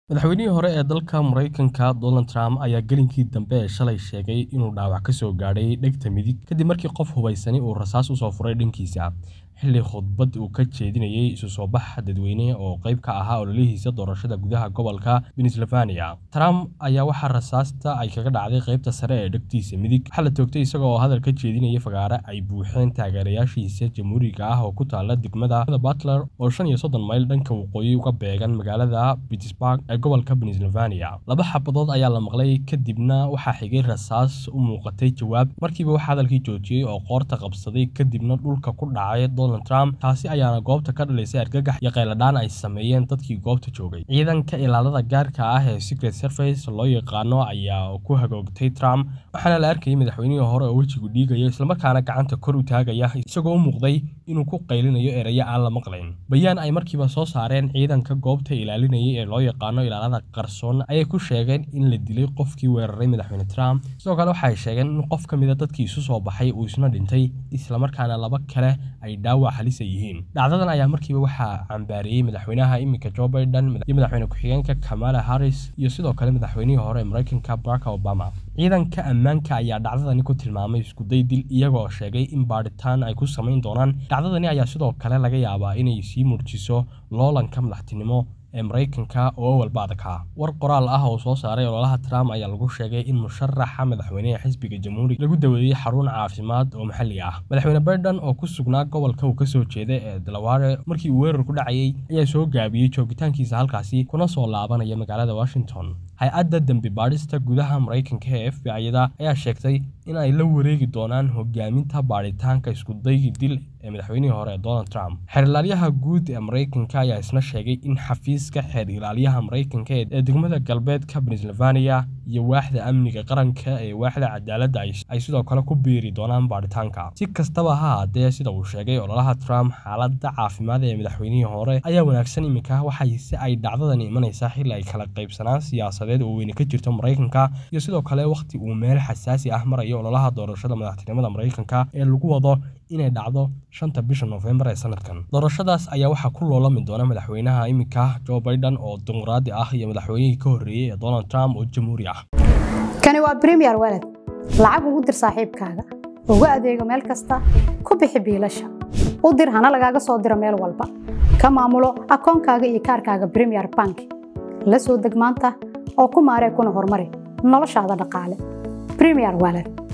madaxweynihii hore ee dalka Mareykanka Donald Trump ayaa gelinkii dambe ee shalay sheegay inuu dhaawac ka soo gaadhay dhegta midig kadib markii qof hubaysani uu rasaas u soo furay dhankiisa xilli khudbad uu ka jeedinayay isu soo bax dadweyne oo qayb ka ahaa ololihiisa doorashada gudaha gobolka Pennsylvania. Trump ayaa waxa rasaasta ay kaga dhacday qaybta sare ee dhegtiisa midig waxa la toogtay isagoo hadal ka jeedinaya fagaare ay buuxeen taageerayaashiisa jamhuuriga ah oo ku taala degmada Butler oo 35 mayl dhanka waqooyi uga beegan magaalada Pittsburgh ee gobolka Pennsylvania. Laba xabadood ayaa la maqlay kadibna waxa xigay rasaas u muuqatay jawaab markiiba waxa hadalkii joojiyay oo qoorta qabsaday kadibna dhulka ku dhacay Donald Trump. Taasi ayaana goobta ka dhalisay argagax iyo qayladaan ay sameeyeen dadkii goobta joogay. Ciidanka ilaalada gaarka ah ee Secret Service loo yaqaano ayaa ku hagoogtay Trump waxaana la arkayay madaxweynihii hore oo wajigu dhiigaya isla markaana gacanta kor u taagaya isagoo u muuqday inuu ku qaylinayo erayo aan la maqlayn. Bayaan ay markiiba soo saareen ciidanka goobta ilaalinayay ee loo yaqaano ilaalada qarsoon ayay ku sheegeen in la dilay qofkii weeraray madaxweyne Trump. Sidoo kale waxay sheegeen in qof ka mid ah dadkii isu soo baxay uu isna dhintay isla markaana laba kale ay dhaawac halis yihiin. Dhacdadan ayaa markiiba waxa cambaariyay madaxweynaha imika Joe Biden iyo madaxweyne ku-xigeenka Kamala Harris iyo sidoo kale madaxweynihii hore Mareykanka Barack Obama. Ciidanka ammaanka ayaa dhacdadani ku tilmaamay isku day dil iyagoo sheegay in baaritaan ay ku sameyn doonaan. Dhacdadani ayaa sidoo kale laga yaabaa inay sii murjiso loolanka madaxtinimo ee Mareykanka oo walba adag ah. War qoraal ah oo soo saaray ololaha Trump ayaa lagu sheegay in musharaxa madaxweynaha xisbiga jamhuuriga lagu daweeyay xarun caafimaad oo maxalli ah. Madaxweyne Biden oo ku sugnaa gobolka uu ka soo jeeday ee Delaware markii uu weerar ku dhacayay ayaa soo gaabiyay joogitaankiisa halkaasi kuna soo laabanaya magaalada Washington. Hay'adda dambi baadhista gudaha Mareykanka ee FBI-da ayaa sheegtay in ay la wareegi doonaan hogaaminta baaritaanka isku dayga dil ee madaxweynihii hore Donald Trump. Xeer ilaaliyaha guud ee Mareykanka ayaa isna sheegay in xafiiska xeer ilaaliyaha Mareykanka ee degmada galbeedka Pennsylvania iyo waaxda amniga qaranka ee waaxda cadaaladda ay sidoo kale ku biiri doonaan baaritaanka. Si kastaba ha ahaatee sida uu sheegay ololaha Trump, xaaladda caafimaad ee madaxweynihii hore ayaa wanaagsan imika waxayse ay dhacdadani imanaysaa xilli ay kala qaybsanaan siyaasadeed oo weyn ka jirto Mareykanka iyo sidoo kale waqti uu meel xasaasi ah marayo ololaha doorashada madaxtinimada Mareykanka ee lagu wado inay dhacdo 5 bisha November ee sanadkan. Doorashadaas ayaa waxa ku loolami doona madaxweynaha imika Joe Biden oo dimuqraadi ah iyo madaxweynihii ka horreeyay ee Donald Trump oo jamhuuri ah. Kani waa Premier Wallet. Lacag ugu dir saaxiibkaaga. Ugu adeego meel kasta. Ku bixi biilasha. U dir hana lagaaga soo diro meel walba. Ka maamulo akoonkaaga iyo kaarkaaga Premier Bank. La soo deg maanta oo ku maaree kuna horumari noloshaada dhaqaale. Premier Wallet.